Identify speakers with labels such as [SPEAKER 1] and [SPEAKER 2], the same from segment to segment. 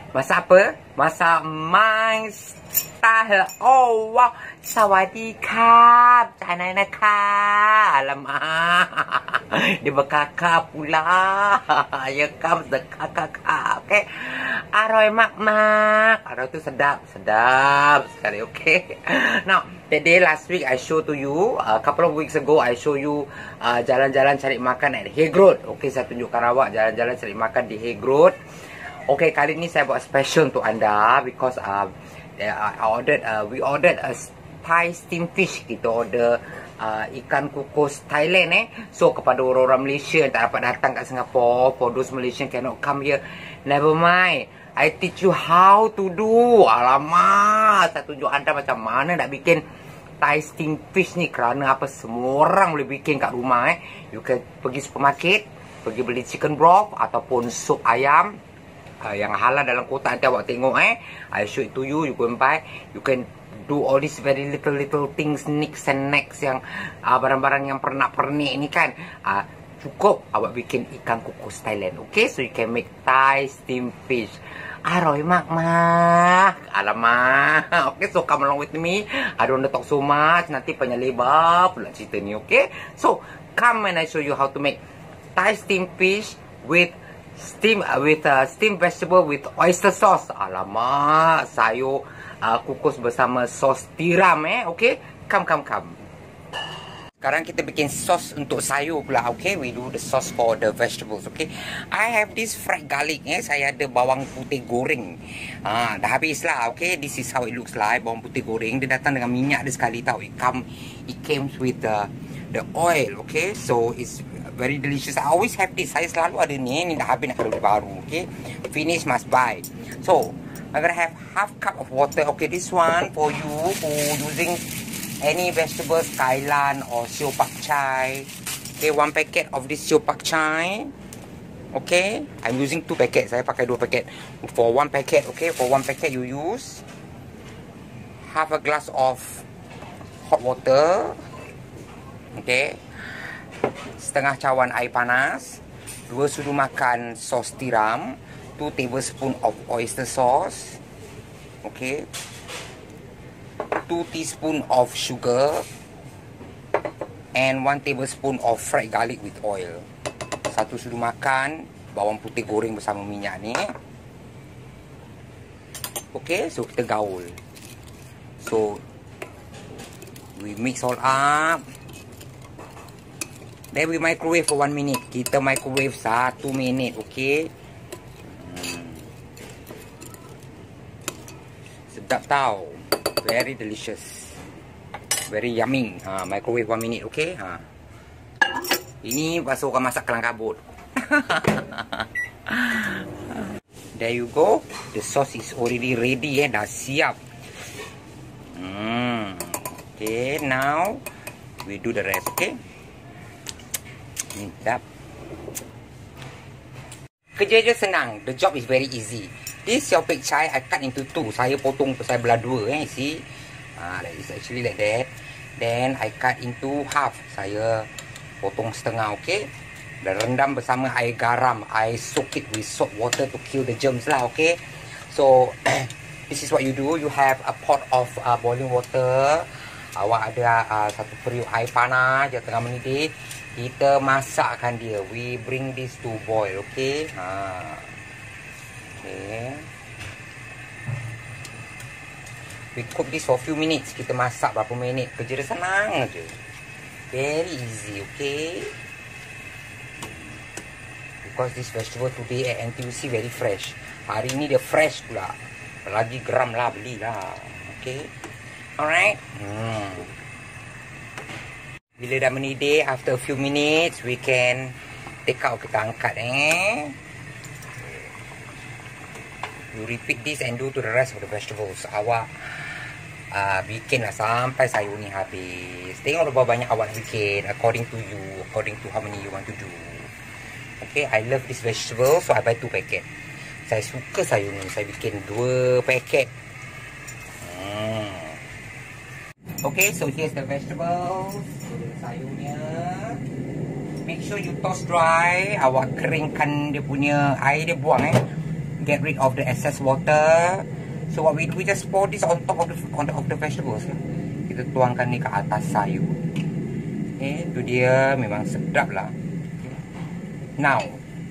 [SPEAKER 1] Masak apa? Masak my style. Oh wow. Sawadee krab. Canai nak alamak. Dia berkakak pula. Ya kam sekakak. Okay. Aroy mak. Aroy tu sedap. Sedap sekali. Okay. Now, that day last week I show to you. A couple of weeks ago I show you jalan-jalan cari makan at Hague Road. Okay, saya tunjukkan awak jalan-jalan cari makan di Hague Road. Okay, kali ni saya buat special untuk anda because we ordered a Thai steam fish. Kita order ikan kukus Thailand So kepada orang-orang Malaysia yang tak dapat datang kat Singapore, for those Malaysian cannot come here, never mind, I teach you how to do. Alamak, saya tunjuk anda macam mana nak bikin Thai steam fish ni. Kerana apa, semua orang boleh bikin kat rumah You can pergi supermarket, pergi beli chicken broth ataupun sup ayam yang halal dalam kotak. Nanti awak tengok I show it to you. You go and buy. You can do all these very little things, nicks and necks yang barang-barang yang pernak-pernik ni kan. Cukup awak bikin ikan kukus Thailand. Okay, so you can make Thai steam fish. Aroy mak. Alamak. Okay, so come along with me. I don't want to talk so much. Nanti panjang lebar pula cerita ni. Okay, so come and I show you how to make Thai steam fish with steam vegetable with oyster sauce. Alamak, sayur kukus bersama sos tiram Okay, come. Sekarang kita bikin sos untuk sayur pula. Okay, we do the sauce for the vegetables. Okay, I have this fried garlic. Saya ada bawang putih goreng. Dah habis lah. Okay, this is how it looks like. Bawang putih goreng. Dia datang dengan minyak dia sekali tau. It came with the oil. Okay, so it's very delicious. I always have this. Saya selalu ada ni. Ni dah habis nak beli baru. Okay, finish must buy. So I'm gonna have half cup of water. Okay, this one for you who using any vegetables, kailan or siu pak chai. Okay, 1 packet of this siu pak chai. Okay, I'm using 2 packet. Saya pakai 2 packet. For 1 packet, okay, for 1 packet you use half a glass of hot water. Okay, setengah cawan air panas, 2 sudu makan sos tiram, 2 tablespoon of oyster sauce. Okay, 2 teaspoon of sugar and 1 tablespoon of fried garlic with oil. 1 sudu makan bawang putih goreng bersama minyak ni. Okay, so kita gaul. So we mix all up. Then we microwave for 1 minute. Kita microwave 1 minit. Okay, sedap tau. Very delicious, very yummy. Microwave 1 minute. Okay, ini pasal orang masak kelang kabut. There you go. The sauce is already ready. Dah siap. Okay, now we do the rest. Okay, sedap. Kerja je senang. The job is very easy. This siu pak chai I cut into 2. Saya potong, saya belah 2. See, that is actually like that. Then I cut into half. Saya potong setengah. Okay, dan rendam bersama air garam. I soak it with salt water to kill the germs lah. Okay, so this is what you do. You have a pot of boiling water. Awak ada 1 periuk air panas yang tengah mendidih. Kita masakkan dia. We bring this to boil. Okay, okay, we cook this for a few minutes. Kita masak berapa minit. Kerja dia senang je. Very easy. Okay, because this vegetable today at NTUC very fresh. Hari ni dia fresh pula. Lagi geram lah, belilah. Okay, alright. Bila dah mendidih, after a few minutes we can take out. Kita angkat You repeat this and do to the rest of the vegetables. Awak bikinlah sampai sayur ni habis. Tengok berapa banyak awak bikin, according to you, according to how many you want to do. Okay, I love this vegetable, so I buy 2 packet. Saya suka sayur ni, saya bikin 2 packet. Okay, so here's the vegetables. Sayurnya. Make sure you toss dry. Awak keringkan dia punya air, dia buang get rid of the excess water. So what we do, we just pour this on top of the vegetables. Kita tuangkan ni ke atas sayur. Okay, tu dia, memang sedap lah. Okay. Now,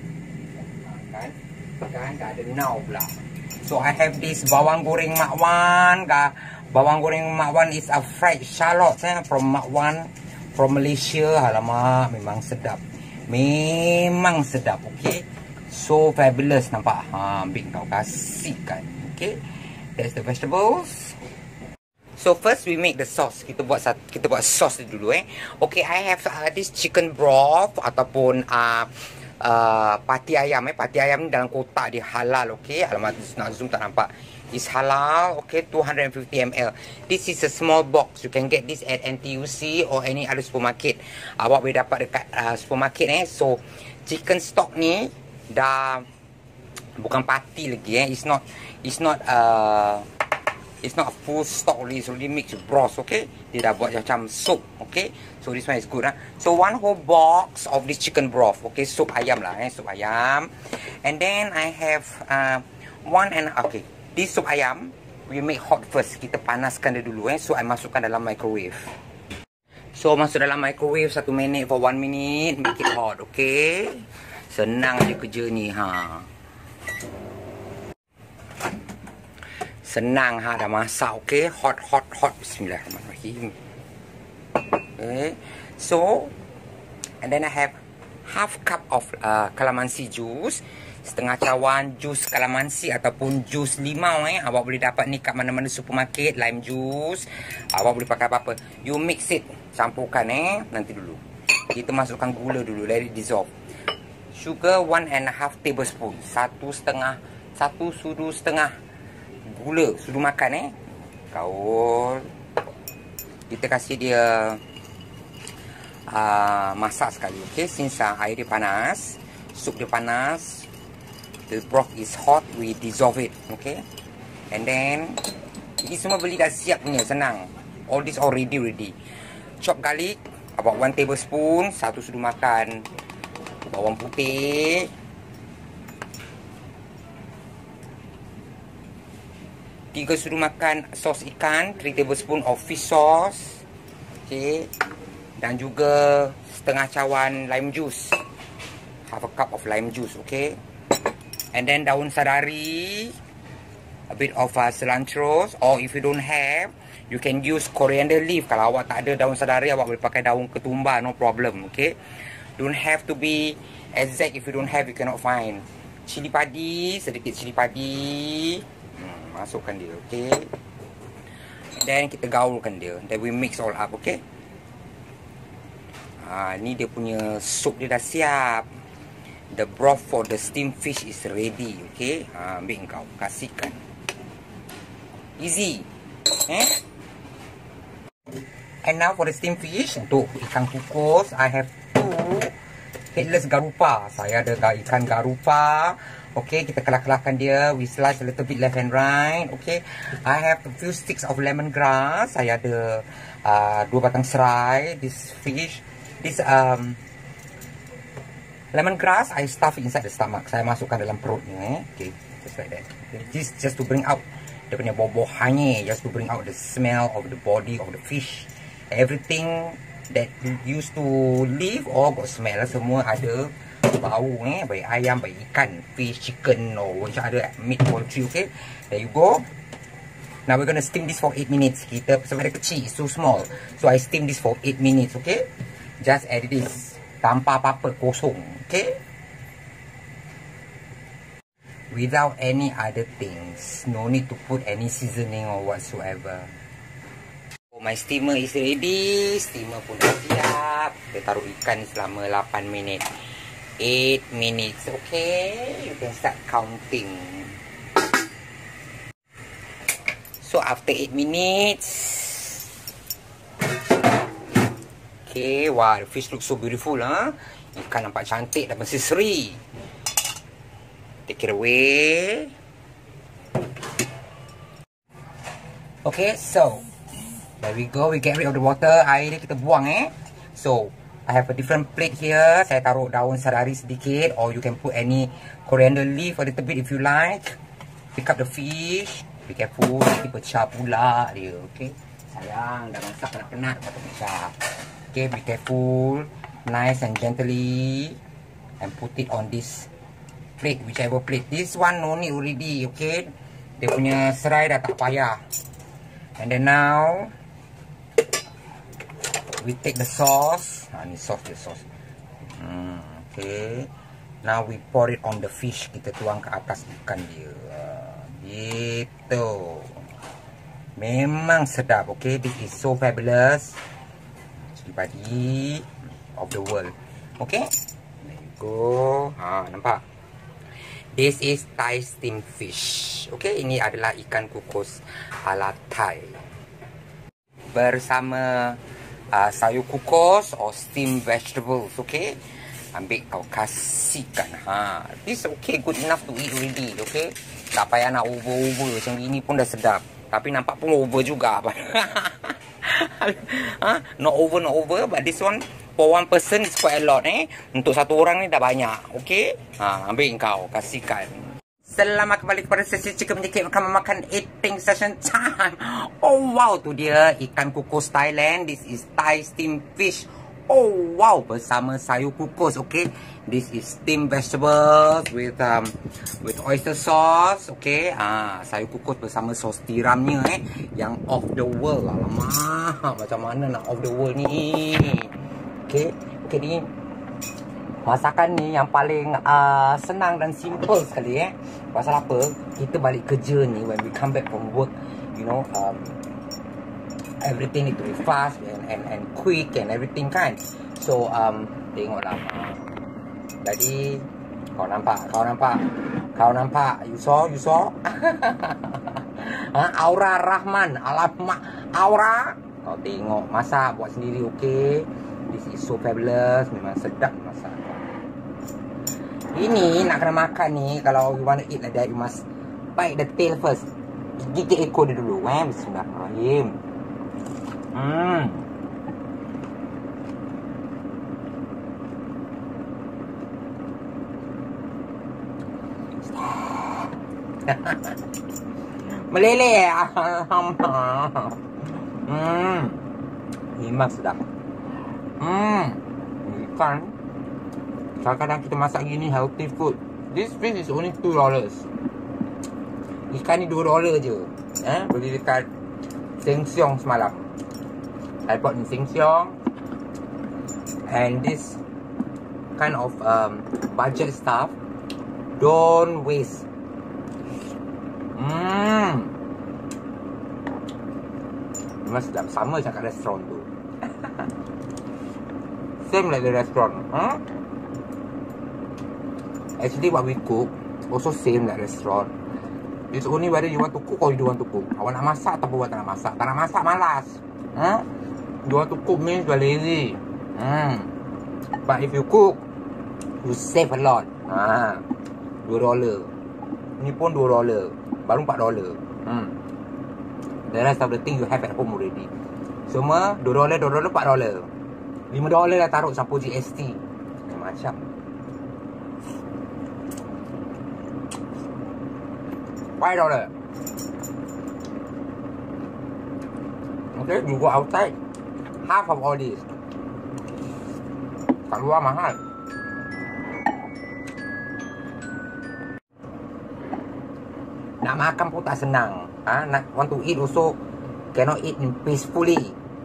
[SPEAKER 1] kan dah ada now pula. So I have this bawang goreng Mak Wan. Bawang goreng Mak Wan is a fried shallot from Mak Wan, from Malaysia. Alamak, memang sedap. Memang sedap, okay. So fabulous, nampak? Ambil kau kasihkan, okay. That's the vegetables. So first we make the sauce. Kita buat sauce dulu Okay, I have this chicken broth ataupun pati ayam Pati ayam ni dalam kotak dia, halal, okay. Alamak, nak zoom tak nampak. It's halal, okay, 250 ml. This is a small box. You can get this at NTUC or any other supermarket. Awak boleh dapat dekat supermarket So chicken stock ni dah bukan pati lagi It's not a full stock already. It's already mixed with broth, okay. Dia dah buat macam soup, okay. So this one is good So one whole box of this chicken broth, okay. Sup ayam lah sup ayam. And then I have this sup ayam we make hot first. Kita panaskan dia dulu So I masukkan dalam microwave. So masuk dalam microwave 1 minit for 1 minute. Make it hot, okay. Senang je kerja ni Senang dah masak, okay. Hot. Bismillahirrahmanirrahim. Okay. So and then I have half cup of calamansi juice, setengah cawan jus calamansi ataupun jus limau Awak boleh dapat ni kat mana-mana supermarket. Lime juice, awak boleh pakai apa-apa. You mix it, campurkan nanti dulu. Kita masukkan gula dulu, let it dissolve. Sugar 1.5 tablespoon, 1 sudu setengah gula, sudu makan Kaul. Kita kasih dia masak sekali, okay. Since air dia panas, sup dia panas, the broth is hot, we dissolve it, okay. And then ini semua beli dah siap punya, senang. All this already ready. Chop garlic about 1 tablespoon, 1 sudu makan. Bawang putih 3 sudu makan sos ikan, 3 tablespoon of fish sauce, okay. Dan juga setengah cawan lime juice, half a cup of lime juice, okay. And then daun sadari, a bit of cilantro, or if you don't have, you can use coriander leaf. Kalau awak tak ada daun sadari, awak boleh pakai daun ketumbar, no problem, okay. Don't have to be exact. If you don't have, you cannot find. Cili padi, sedikit cili padi, masukkan dia, okay. Then kita gaulkan dia. Then we mix all up, okay. Ni dia punya sup dia dah siap. The broth for the steamed fish is ready, okay. Ambil kau, kasihkan. Easy, And now for the steamed fish, untuk ikan kukus, I have 2 headless garupa. Saya ada ikan garupa. Okay, kita kelah-kelahkan dia. We slice a little bit left and right. Okay, I have a few sticks of lemongrass. Saya ada 2 batang serai. This fish, this lemongrass, I stuff it inside the stomach. Saya masukkan dalam perut ni. Okay, just like that. Okay. This just to bring out dia punya bau-bau hanyir, just to bring out the smell of the body of the fish. Everything that used to live or got smell, semua ada bau baik ayam, baik ikan, fish, chicken or macam ada meat, poultry, okay. There you go. Now we're gonna steam this for 8 minutes. Kita sebab dia kecil, so small, so I steam this for 8 minutes, okay. Just add this tanpa apa-apa, kosong, okay. Without any other things, no need to put any seasoning or whatsoever. My steamer is ready. Steamer pun dah siap. Kita taruh ikan selama 8 minit. 8 minutes, okay. You can start counting. So after 8 minutes, okay, wow, the fish looks so beautiful, Ikan nampak cantik dan berseri. Take it away. Okay, so there we go. We get rid of the water. Air ni kita buang, So I have a different plate here. Saya taruh daun serari sedikit, or you can put any coriander leaf a little bit if you like. Pick up the fish. Be careful, nanti pecah pula dia. Okay. Sayang, dah masak penat-penat, patut pecah. Okay, be careful. Nice and gently. And put it on this plate, whichever plate. This one no need already, okay. Dia punya serai dah tak payah. And then now we take the sauce. Ni sauce dia, sauce. Okay. Now we pour it on the fish. Kita tuang ke atas ikan dia. Gitu. Memang sedap. Okay. This is so fabulous. Cili padi of the world. Okay. There you go. Nampak? This is Thai steamed fish. Okay. Ini adalah ikan kukus ala Thai. Bersama sayur kukus or steamed vegetables, okay? Ambil kau kasihkan. This okay, good enough to eat already, okay? Tak payah nak over-over. Macam ini pun dah sedap. Tapi nampak pun over juga. Not over, but this one for one person is quite a lot, Untuk satu orang ni dah banyak, okay? Ambil kau kasihkan. Selamat kembali kepada sesi Chicken Menyikit makan eating session time. Oh wow, tu dia ikan kukus Thailand. This is Thai steamed fish. Oh wow, bersama sayur kukus, okay. This is steamed vegetables with oyster sauce, okay. Sayur kukus bersama sos tiramnya, yang off the world. Alamak, macam mana nak off the world ni? Okay, ni masakan ni yang paling senang dan simple sekali, Pasal apa? Kita balik kerja ni, when we come back from work, you know, everything need to be fast and quick and everything kan. So tengoklah. Jadi kau nampak, you saw Aura Rahman, alamak Aura. Kau tengok masak buat sendiri, okay. This is so fabulous. Memang sedap masak. Ini nak kena makan ni, kalau you want to eat like that, you must bite the tail first. Gigit ekor dia dulu, Bismillahirrahmanirrahim. Meleleh. Memang sedap. Ikan. Kadang-kadang kita masak gini healthy food. This fish is only $2. Ikan ni $2 je. Beli dekat Sheng Siong semalam. I bought in Sheng Siong. And this kind of budget stuff, don't waste. Memang sedap. Sama macam kat restoran tu. Same like the restaurant. Actually what we cook also same like restaurant. It's only whether you want to cook or you don't want to cook. Awak nak masak atau buat tak nak masak. Tak nak masak malas. You want to cook means you are lazy. But if you cook, you save a lot. $2. Ni pun $2. Baru $4. The rest of the thing you have at home already. Semua $2, $4. $5 dah taruh sapu GST. Macam $5. Okay, you go outside, half of all this. Kat luar mahal. Nak makan pun tak senang. Nak want to eat also cannot eat in peacefully.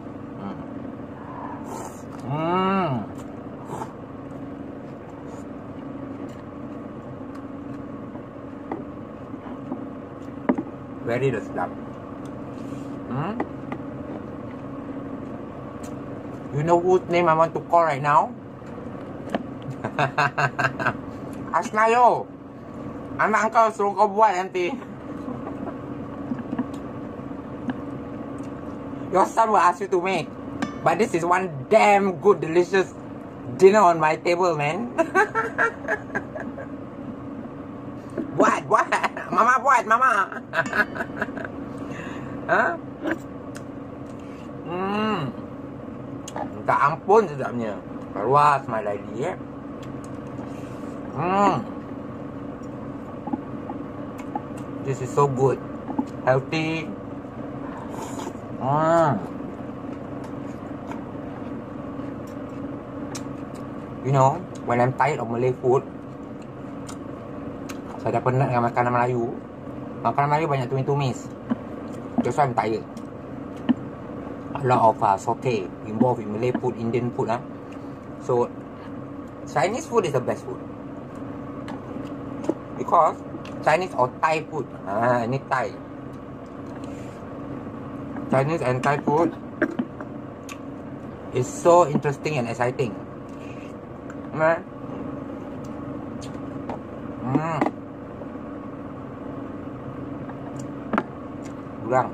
[SPEAKER 1] Very sedap. You know whose name I want to call right now? Asnayo. Anak kau suruh kau buat nanti. Your son will ask you to make. But this is one damn good, delicious dinner on my table, man. Buat. Mama buat, Mama. Minta ampun sedapnya. Keluar smile lagi, This is so good. Healthy. You know, when I'm tired of Malay food, saya dah penat dengan makanan Melayu. Makanan Melayu banyak tumis-tumis. That's why I'm tired. A lot of saute involved in Malay food, Indian food. So, Chinese food is the best food. Because Chinese or Thai food. Ini Thai. Chinese and Thai food is so interesting and exciting. Kurang.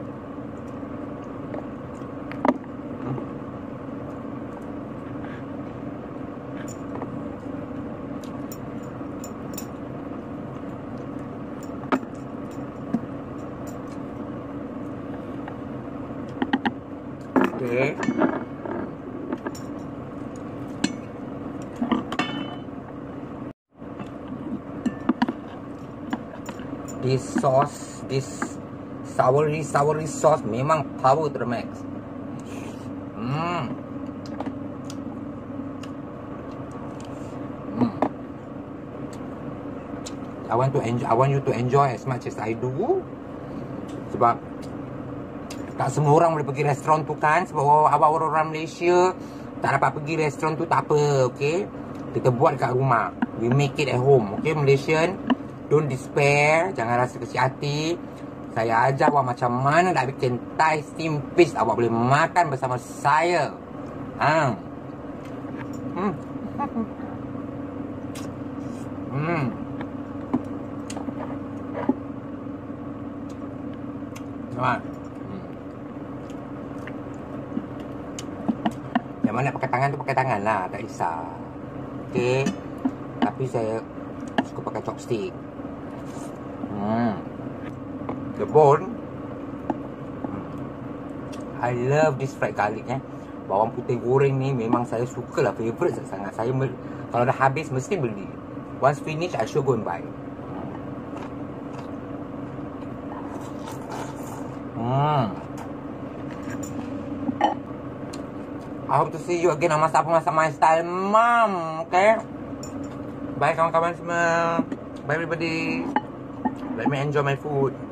[SPEAKER 1] Okay. This sauce, this soury sauce memang power to the max. I want you to enjoy as much as I do. Sebab tak semua orang boleh pergi restoran tu kan. Sebab awak orang Malaysia tak dapat pergi restoran tu, tak apa, okay? Kita buat kat rumah. We make it at home, okay Malaysian? Don't despair, jangan rasa kecil hati. Saya ajar awak macam mana nak bikin Thai steam fish. Awak boleh makan bersama saya. Yang mana pakai tangan tu pakai tangan lah, tak kisah. Okay. Tapi saya suka pakai chopstick. The bone. I love this fried garlic. Bawang putih goreng ni memang saya suka lah, favourite sangat. Saya kalau dah habis mesti beli. Once finish I sure go and buy. I hope to see you again on Masak My Style Mom. Okay. Bye kawan-kawan semua. Bye everybody. Let me enjoy my food.